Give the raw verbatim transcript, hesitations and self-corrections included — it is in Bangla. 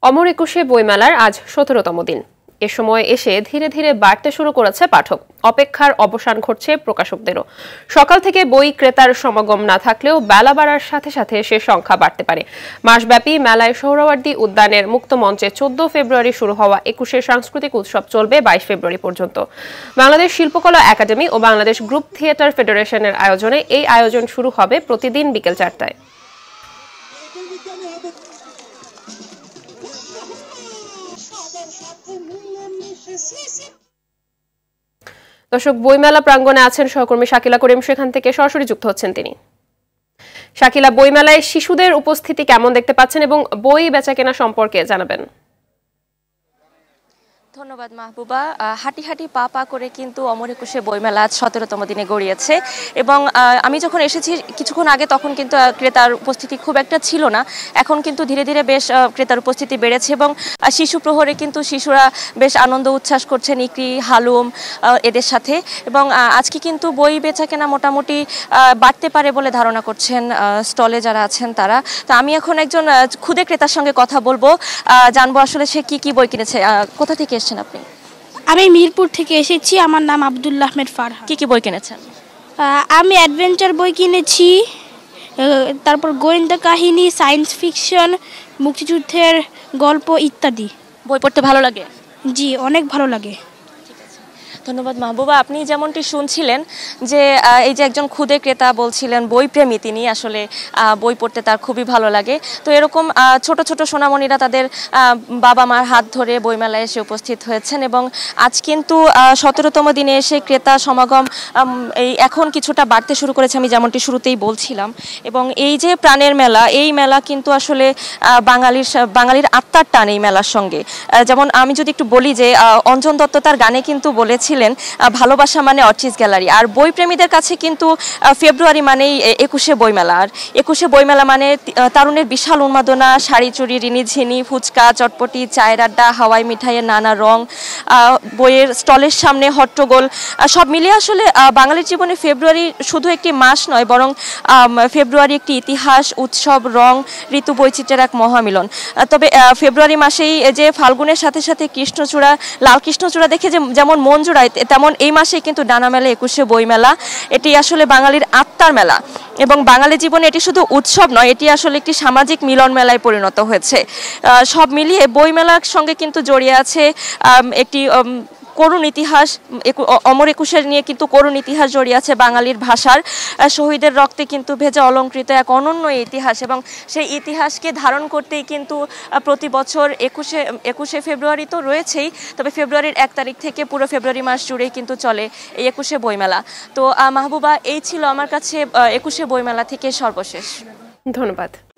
অমর একুশে বইমেলার আজ সতেরোতম দিন। এ সময় এসে ধীরে ধীরে বাড়তে শুরু করেছে পাঠক। অপেক্ষার অবসান ঘটছে প্রকাশকদেরও। সকাল থেকে বই ক্রেতার সমাগম না থাকলেও বেলা বাড়ার সাথে সাথে সে সংখ্যা বাড়তে পারে। মাসব্যাপী মেলায় সোহরাওয়ার্দী উদ্যানের মুক্ত মঞ্চে চোদ্দ ফেব্রুয়ারি শুরু হওয়া একুশের সাংস্কৃতিক উৎসব চলবে বাইশ ফেব্রুয়ারি পর্যন্ত। বাংলাদেশ শিল্পকলা একাডেমি ও বাংলাদেশ গ্রুপ থিয়েটার ফেডারেশনের আয়োজনে এই আয়োজন শুরু হবে প্রতিদিন বিকেল চারটায়। দর্শক, বইমেলা প্রাঙ্গণে আছেন সহকর্মী শাকিলা করিম, সেখান থেকে সরাসরি যুক্ত হচ্ছেন তিনি। শাকিলা, বইমেলায় শিশুদের উপস্থিতি কেমন দেখতে পাচ্ছেন এবং বই বেচাকেনা সম্পর্কে জানাবেন। ধন্যবাদ মাহবুবা। হাঁটি হাঁটি পা পা করে কিন্তু অমর একুশে বইমেলা আজ সতেরোতম দিনে গড়িয়েছে এবং আমি যখন এসেছি কিছুক্ষণ আগে তখন কিন্তু ক্রেতার উপস্থিতি খুব একটা ছিল না। এখন কিন্তু ধীরে ধীরে বেশ ক্রেতার উপস্থিতি বেড়েছে এবং শিশু প্রহরে কিন্তু শিশুরা বেশ আনন্দ উচ্ছ্বাস করছেন, ইকরি, হালুম এদের সাথে। এবং আজকে কিন্তু বই বেচা কেনা মোটামুটি বাড়তে পারে বলে ধারণা করছেন স্টলে যারা আছেন তারা। তো আমি এখন একজন ক্ষুদে ক্রেতার সঙ্গে কথা বলবো, জানবো আসলে সে কি কি বই কিনেছে। কোথা থেকে এসেছেন আপনি? আমি মিরপুর থেকে এসেছি। আমার নাম আব্দুল্লাহ আহমেদ ফারহান। কি কি বই কিনেছেন? আমি অ্যাডভেঞ্চার বই কিনেছি, তারপর গোয়েন্দা কাহিনী, সায়েন্স ফিকশন, মুক্তিযুদ্ধের গল্প ইত্যাদি। বই পড়তে ভালো লাগে? জি, অনেক ভালো লাগে। ধন্যবাদ মাহবুবা। আপনি যেমনটি শুনছিলেন যে এই যে একজন ক্ষুদে ক্রেতা বলছিলেন বই প্রেমী, তিনি আসলে বই পড়তে তার খুবই ভালো লাগে। তো এরকম ছোট ছোট সোনামণিরা তাদের বাবা মার হাত ধরে বইমেলায় এসে উপস্থিত হয়েছেন এবং আজ কিন্তু সতেরোতম দিনে এসে ক্রেতা সমাগম এই এখন কিছুটা বাড়তে শুরু করেছে, আমি যেমনটি শুরুতেই বলছিলাম। এবং এই যে প্রাণের মেলা, এই মেলা কিন্তু আসলে বাঙালির বাঙালির আত্মার টান এই মেলার সঙ্গে। যেমন আমি যদি একটু বলি যে অঞ্জন দত্ত তার গানে কিন্তু বলেছে ভালোবাসা মানে অর্চিজ গ্যালারি। আর বই প্রেমীদের কাছে কিন্তু ফেব্রুয়ারি মানেই একুশে বইমেলা। আর একুশে বইমেলা মানে তারুণের বিশাল উন্মাদনা, শাড়ি চুড়ি, রিনিঝিনি, ফুচকা, চটপটি, চায়ের আড্ডা, হাওয়াই মিঠাইয়ের নানা রং, বইয়ের স্টলের সামনে হট্টগোল, সব মিলিয়ে আসলে বাঙালির জীবনে ফেব্রুয়ারি শুধু একটি মাস নয়, বরং ফেব্রুয়ারি একটি ইতিহাস, উৎসব, রং, ঋতু বৈচিত্র্যের এক মহামিলন। তবে ফেব্রুয়ারি মাসেই যে ফাল্গুনের সাথে সাথে কৃষ্ণচূড়া, লাল কৃষ্ণচূড়া দেখে যে যেমন মন জোড়ায়, তেমন এই মাসে কিন্তু ডানা মেলা একুশে বইমেলা। এটি আসলে বাঙালির আত্মার মেলা এবং বাঙালি জীবনে এটি শুধু উৎসব নয়, এটি আসলে একটি সামাজিক মিলন মেলায় পরিণত হয়েছে। সব মিলিয়ে বইমেলার সঙ্গে কিন্তু জড়িয়ে আছে একটি করুণ ইতিহাস। অমর একুশের নিয়ে কিন্তু করুণ ইতিহাস জড়িয়ে আছে বাঙালির ভাষার। শহীদের রক্তে কিন্তু ভেজা অলঙ্কৃত এক অনন্য ইতিহাস এবং সেই ইতিহাসকে ধারণ করতেই কিন্তু প্রতি বছর একুশে একুশে ফেব্রুয়ারি তো রয়েছেই, তবে ফেব্রুয়ারির এক তারিখ থেকে পুরো ফেব্রুয়ারি মাস জুড়েই কিন্তু চলে এই একুশে বইমেলা। তো মাহবুবা, এই ছিল আমার কাছে একুশে বইমেলা থেকে সর্বশেষ। ধন্যবাদ।